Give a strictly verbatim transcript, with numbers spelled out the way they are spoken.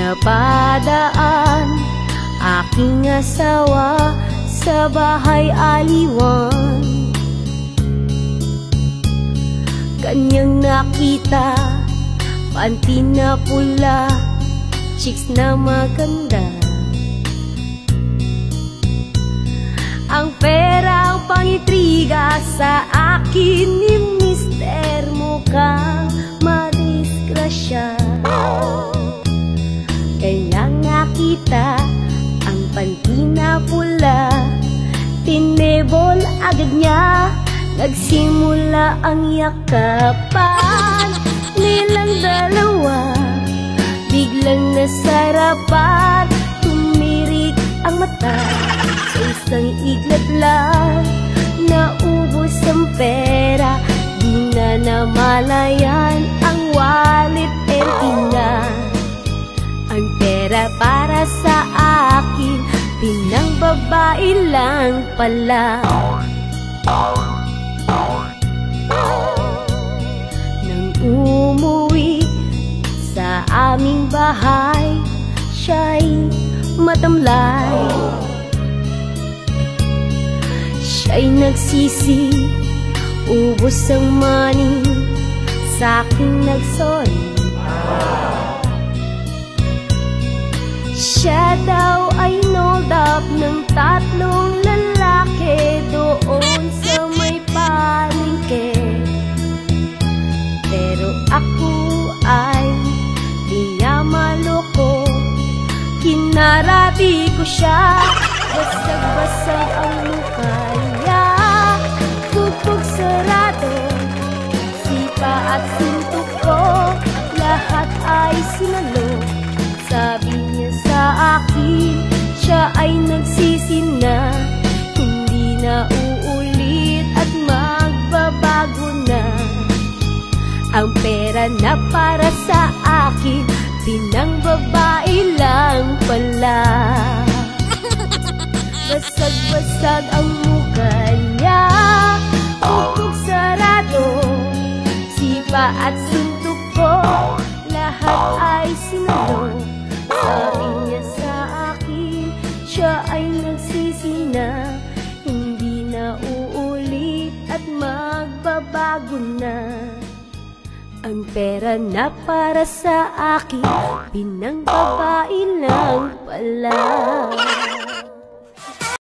Napadaan aking asawa sa bahay aliwan. Kanyang nakita, panty na pula, chicks na maganda. Ang pera ang pangitriga sa akin ni Mister Mukhang madisgrasya. Kanyang nakita ang panty na pula, tinebol agad niya, nagsimula ang yakapan nilang dalawa. Biglang nasarapan, tumirik ang mata, sa isang iglat lang naubos ang pera. Di na namalayan ang wallet empty na. Ang pera para sa akin, pinang babae lang pala. Nang umuwi sa aming bahay, siya'y matamlay. Siya'y nagsisi, ubos ang money, sa'king nagsorry. Siya daw ay nold up ng tatlong lalaki doon sa may palengke. Pero ako ay di niya maloko, kinarati ko siya, basag-basag ang mukha niya, pupog sarado, sipa at suntok ko, lahat ay sinalo. Sabi niya sa akin, siya ay nagsisi na, hindi na uulit at magbabago na. Ang pera na para sa akin, pinang babae lang pala. Basag-basag ang mukha niya, pupog sarado, sipa at suntok ko, lahat ay sinalo. Sabi niya sa akin, siya ay nagsisi na, hindi na uulit at magbabago na. Ang pera na para sa akin, pinang babae lang pala.